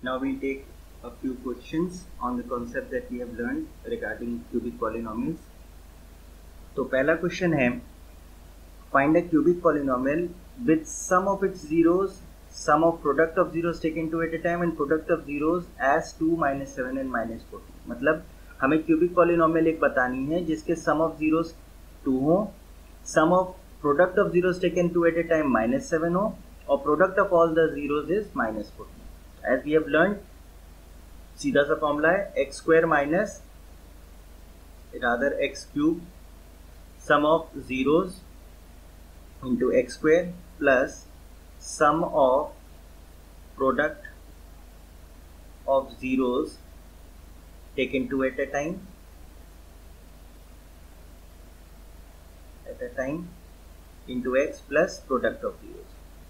Now we take a few questions on the concept that we have learned regarding cubic polynomials. तो पहला question है, find a cubic polynomial with sum of its zeros, sum of product of zeros taken 2 at a time and product of zeros as 2, -7 and -14. मतलब हमें cubic polynomial एक बतानी है जिसके sum of zeros 2 हो, sum of product of zeros taken 2 at a time -7 हो और product of all the zeros is -14. As we have learned, सीधा सा फॉर्मूला है x square minus rather x cube sum of zeros into x square plus sum of product of zeros taken 2 at a time into x plus product of zeros.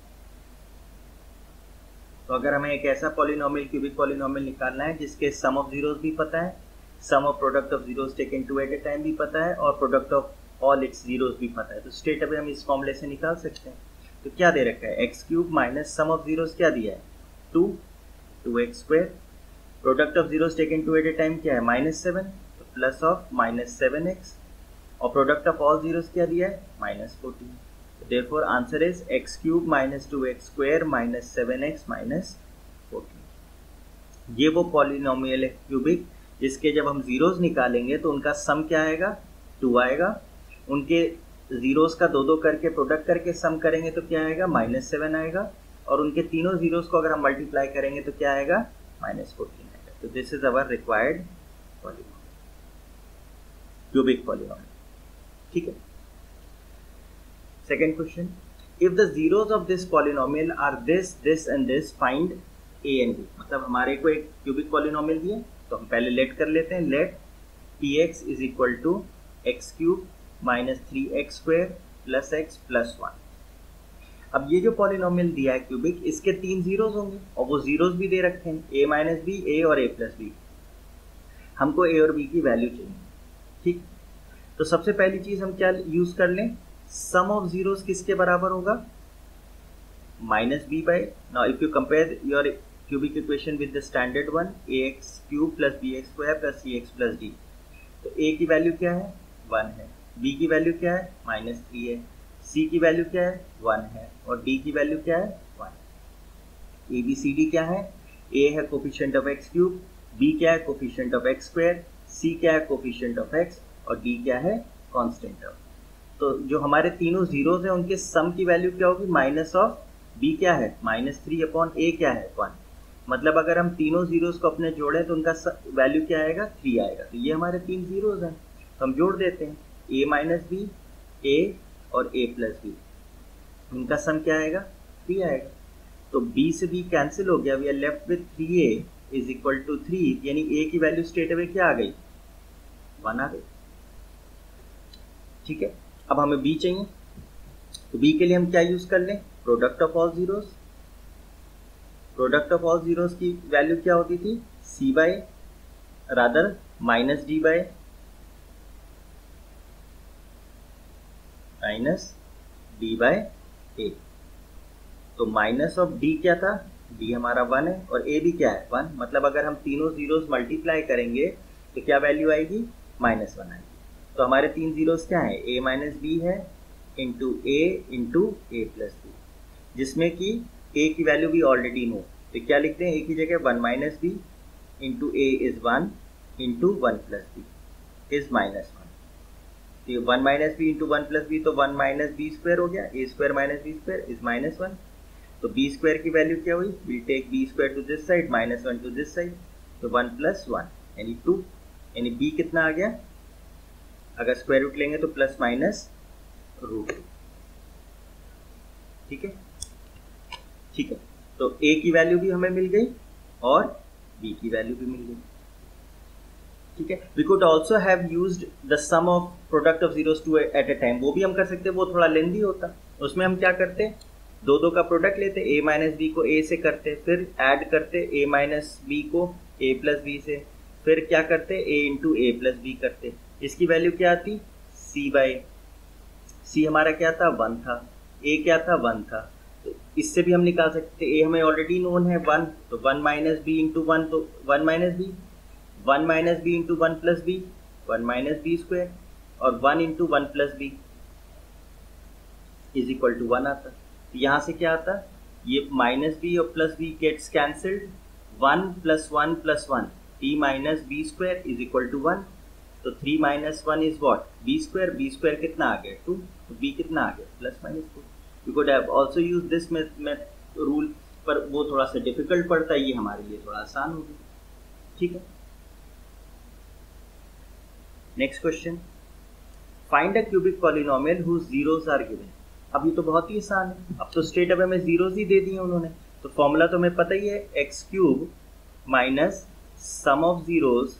तो अगर हमें एक ऐसा polynomial cubic polynomial निकालना है जिसके सम of zeros भी पता है, sum of product of zeros taken 2 at a time भी पता है और product of all its zeros भी पता है, तो स्ट्रेट अवे हम इस फॉर्मूले से निकाल सकते हैं. तो क्या दे रखा है, X cube minus sum of zeros क्या दिया है 2x square, product of zeros taken 2 at a time क्या है -7, तो प्लस ऑफ -7x और प्रोडक्ट ऑफ ऑल जीरोस क्या दिया है -14. Therefore answer is x cube minus 2x square minus 7x minus 14. ये वो पॉलिनोमियल है क्यूबिक जिसके जब हम जीरोस निकालेंगे तो उनका सम क्या आएगा 2 आएगा, उनके जीरोस का दो करके प्रोडक्ट करके सम करेंगे तो क्या आएगा -7 आएगा और उनके तीनों जीरोस को अगर हम मल्टीप्लाई करेंगे तो क्या आएगा -14 आएगा. तो this is our required polynomial, cubic polynomial. ठीक है. Second question, if the zeros of this polynomial are this, this and this, find a and b. मतलब हमारे को एक क्यूबिक पॉलिनोमियल दिया तो हम पहले लेट कर लेते हैं. Let px is equal to x cube minus 3x square plus x plus 1. अब ये जो पॉलिनोमियल दिया है क्यूबिक, इसके 3 जीरोस होंगे और वो जीरोस भी दे रखे हैं a माइनस बी, a और a प्लस बी. हमको a और b की वैल्यू चाहिए. ठीक, तो सबसे पहली चीज हम क्या यूज कर लें, सम ऑफ जीरोस किसके बराबर होगा -b by, now if you compare your cubic equation with the standard one, ax cube plus bx square plus cx plus d. तो a की वैल्यू क्या है 1 है, b की वैल्यू क्या है -3 है, c की वैल्यू क्या है 1 है और d की वैल्यू क्या है 1. a b c d क्या है, a है coefficient of x cube, b क्या है coefficient of x square, c क्या है कोफिशिएंट ऑफ x और d क्या है कांस्टेंट ऑफ. तो जो हमारे तीनों जीरोस हैं उनके सम की वैल्यू क्या होगी, माइनस ऑफ b क्या है -3 अपॉन a क्या है 1. मतलब अगर हम तीनों जीरोस को अपने जोड़ें तो उनका वैल्यू क्या आएगा 3 आएगा. तो ये हमारे 3 जीरोस हैं तो हम जोड़ देते हैं a माइनस बी, a और a प्लस बी, उनका सम क्या आएगा 3 आएगा. तो b से b कैंसिल हो गया, we are left with 3a is equal to 3, यानी a की वैल्यू स्ट्रेट अवे क्या आ गई 1 आ गई. ठीक है. अब हमें b चाहिए तो b के लिए हम क्या यूज कर लें, product of all zeros. Product of all zeros की वैल्यू क्या होती थी c by rather -d by a. तो माइनस ऑफ d क्या था, d हमारा 1 है और a भी क्या है 1. मतलब अगर हम तीनों जीरोस मल्टीप्लाई करेंगे तो क्या वैल्यू आएगी -1 आएगी. तो हमारे 3 जीरोस क्या है, a माइनस बी है इंटू a प्लस बी, जिसमें कि a की वैल्यू भी ऑलरेडी नो. तो क्या लिखते हैं, a की जगह 1 minus B into a is 1 into 1 plus B is -1. तो 1 minus B into 1 plus B तो 1 माइनस बी स्क्वायर हो गया, a square minus B square is -1. तो b स्क्वायर की वैल्यू क्या हुई, will take b square to this side, -1 to this side, तो 1 plus 1 यानी 2, यानी b कितना आ गया, अगर स्क्वायर रूट लेंगे तो प्लस माइनस रूट. ठीक है. ठीक है, तो a की वैल्यू भी हमें मिल गई और b की वैल्यू भी मिल गई. ठीक है. We could also have used the sum of product of zeros 2 at a time, वो भी हम कर सकते हैं, वो थोड़ा लेंदी होता. उसमें हम क्या करते, दो का प्रोडक्ट लेते, a माइनस बी को a से करते, फिर ऐड करते a माइनस बी को a प्लस बी से, फिर क्या करते a into a plus B करते. इसकी वैल्यू क्या आती c बाय, c हमारा क्या था 1 था, a क्या था 1 था, तो इससे भी हम निकाल सकते हैं, ए हमें ऑलरेडी नोन है 1, तो 1 माइनस बी इंटू 1, तो 1 minus B, 1 minus B into 1 plus B, 1 minus B square, और 1 into 1 plus B is equal to 1 आता। तो यहाँ से क्या आता, ये माइनस बी और plus B gets cancelled, 1 plus 1 plus 1, 3 minus B square is equal to 1। तो 3 minus 1 is what, B square कितना आ गया 2, तो बी कितना आ गया plus minus 2। You could have also use this rule, पर वो थोड़ा सा डिफिकल्ट पड़ता है, ये हमारे लिए थोड़ा आसान हो गया, ठीक है। Next question, find a cubic polynomial whose zeros are given. अब ये तो बहुत ही आसान है, अब तो स्ट्रेट अवे में जीरोस ही दे दिए उन्होंने, तो फॉर्मूला तो हमें पता ही है, X cube minus sum of zeros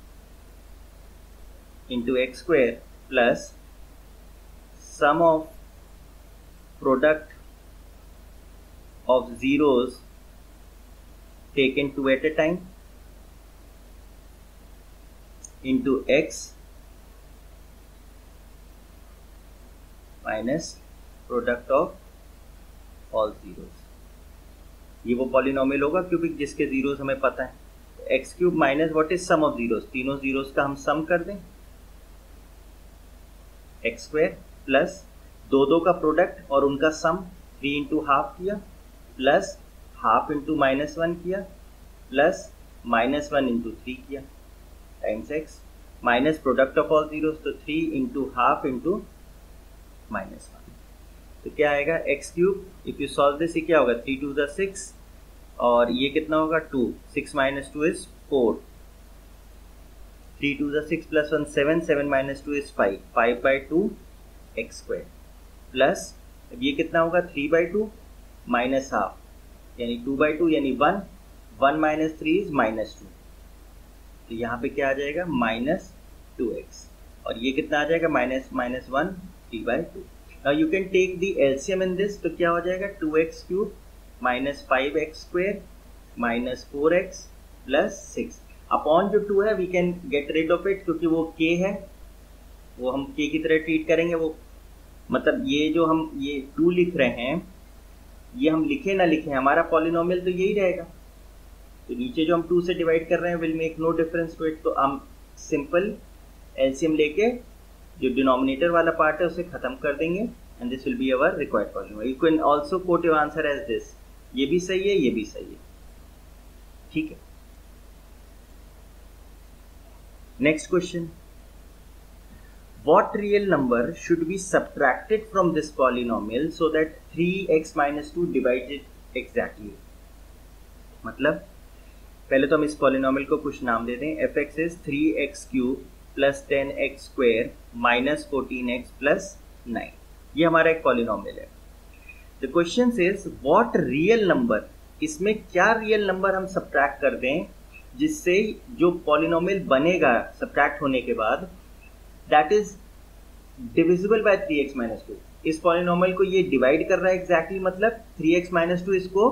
into X square plus sum of product of zeros taken 2 at a time into x minus product of all zeros। ये वो पॉलिनोमियल होगा क्यूबिक जिसके जीरोस हमें पता है। X cube minus what is sum of zeros, तीनों zeros का हम सम कर दें, एक्स स्क्वायर प्लस दो का प्रोडक्ट और उनका सम 3 इंटू हाफ किया, प्लस हाफ इंटू माइनस 1 किया, प्लस माइनस 1 इंटू 3 किया, times X minus product of all zeros, तो 3 इंटू हाफ इंटू माइनस 1, तो क्या आएगा X cube. If you solve this, ये क्या होगा 3 2 द 6, और ये कितना होगा 2, 6 minus 2 is 4, 3 2 the 6 plus 1 7, 7 minus 2 is 5, 5 by 2 x square, plus अब ये कितना होगा 3 बाई 2 माइनस हाफ, यानी 2 बाई 2 यानी 1, 1 माइनस 3 इज माइनस 2, तो यहाँ पे क्या आ जाएगा माइनस 2x, और ये कितना आ जाएगा minus 1 3 by 2। Now you can take the LCM in this, तो क्या हो जाएगा 2x cube minus 5x square minus 4x plus 6 upon जो 2 है we can get rid of it, क्योंकि वो k है, वो हम k की तरह ट्रीट करेंगे, वो मतलब ये जो हम ये 2 लिख रहे हैं, ये हम लिखे ना लिखे हमारा पॉलिनोमियल तो यही रहेगा, तो नीचे जो हम 2 से डिवाइड कर रहे हैं will make no difference to it, तो हम सिंपल एलसीएम लेके जो डिनोमिनेटर वाला पार्ट है उसे खत्म कर देंगे, and this will be our required polynomial. You can also quote your answer as this, ये भी सही है, ये भी सही है, ठीक है। Next question, what real number should be subtracted from this polynomial so that 3x minus 2 divides it exactly। मतलब पहले तो हम इस पॉलिनोमियल को कुछ नाम दे दें, fx is 3x cube plus 10x square minus 14x plus 9, ये हमारा एक पॉलिनोमियल है। The question is what real number, इसमें क्या रियल नंबर हम सब्ट्रैक्ट कर दें जिससे जो पॉलिनोमियल बनेगा सब्ट्रैक्ट होने के बाद that is divisible by 3x minus 2। इस पॉलिनोमियल को ये डिवाइड कर रहा है एग्जैक्टली, मतलब 3x माइनस 2 इसको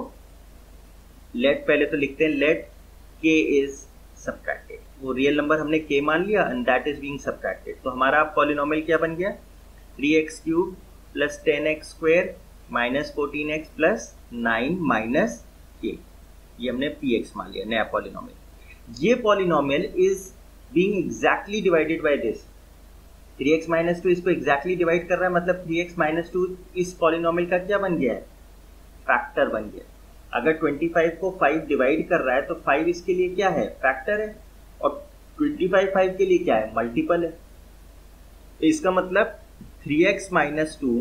लेट, पहले तो लिखते हैं लेट k इज सब्ट्रैक्टेड, वो रियल नंबर हमने k मान लिया and that is being subtracted, तो हमारा पॉलिनोमियल क्या बन गया 3x cube plus 10x square minus 14x plus 9 minus k, ये हमने px मान लिया नया पॉलिनोमियल। ये polynomial is being exactly divided by this, 3x minus 2 इसको एग्जैक्टली डिवाइड कर रहा है, मतलब 3x माइनस 2 इस पॉलिनोमियल का क्या बन गया है फैक्टर बन गया। अगर 25 को 5 डिवाइड कर रहा है तो 5 इसके लिए क्या है फैक्टर है, और 25 5 के लिए क्या है मल्टीपल है, तो इसका मतलब 3x minus 2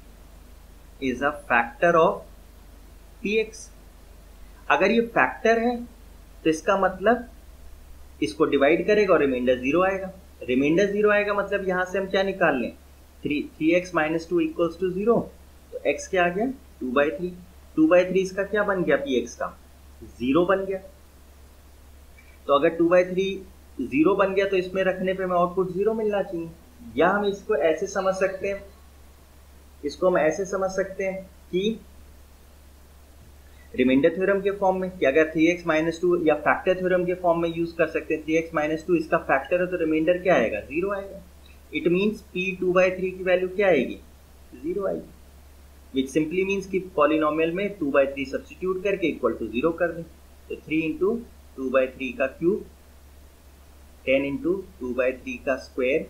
is a factor of px। अगर ये फैक्टर है तो इसका मतलब इसको डिवाइड करेगा और रिमाइंडर 0 आएगा, रिमाइंडर 0 आएगा मतलब यहां से हम क्या निकाल लें 3x माइनस 2 इक्वल्स टू 0, तो x क्या आ गया 2/3, 2/3 इसका क्या बन गया px का 0 बन गया। तो अगर 2/3 0 बन गया तो इसमें रखने पे हमें आउटपुट 0 मिलना चाहिए, या हम इसको ऐसे समझ सकते हैं, इसको हम ऐसे समझ सकते हैं कि रिमाइंडर थ्योरम के फॉर्म में कि अगर 3x माइनस 2 या फैक्टर थ्योरम के फॉर्म में यूज कर सकते हैं, 3x माइनस 2 इसका फैक्टर है तो रिमाइंडर क्या आएगा 0 आएगा। इट मींस p 2/3 की वैल्यू क्या आएगी 0 आएगी। विच सिंपली मीन्स कि पॉलिनोमियल में 2/3 सब्सटीट्यूट करके इक्वल टू 0 कर दें। तो 3 इंटू 2/3 का क्यूब, 10 इंटू 2/3 का square,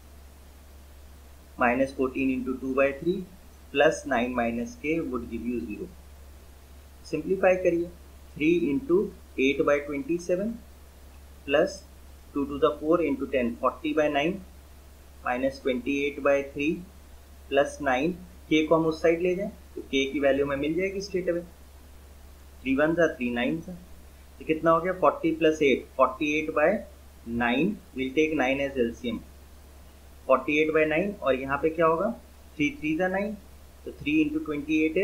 minus 14 into 2/3 plus 9 minus k would give you 0। Simplify करिए, 3 into 8/27 plus 2 to the 4 into 10 40/9 minus 28/3 plus 9। के को हम उस साइड ले जाएं तो के की वैल्यू में मिल जाएगी स्ट्रेट अवे, 3 1 सा 3 9 सा, तो कितना हो गया 40 plus 8 48/9। Will take 9 as LCM, 48/9 और यहाँ पे क्या होगा 3 3 सा 9, तो 3 इंटू 28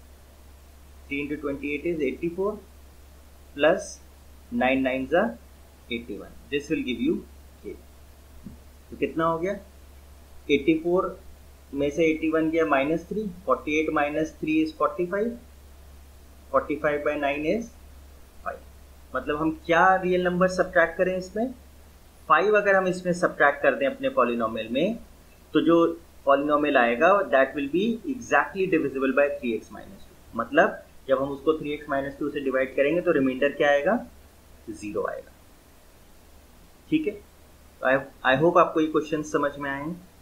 इज 84 प्लस 9 9 सा 81। दिस विल गिव यू के। तो कितना हो गया 84 में से 81 गया -3, 48 माइनस 3 इज 45, 45/9 इज 5। मतलब हम क्या रियल नंबर सब्ट्रैक्ट करें इसमें, 5 अगर हम इसमें सब्ट्रैक्ट कर दें अपने पॉलिनोमियल में, तो जो पॉलिनोमियल आएगा that will be exactly divisible by 3x minus 2। मतलब जब हम उसको 3x माइनस 2 से डिवाइड करेंगे तो रिमाइंडर क्या आएगा 0 आएगा। ठीक है, आई होप आपको ये क्वेश्चन समझ में आए हैं।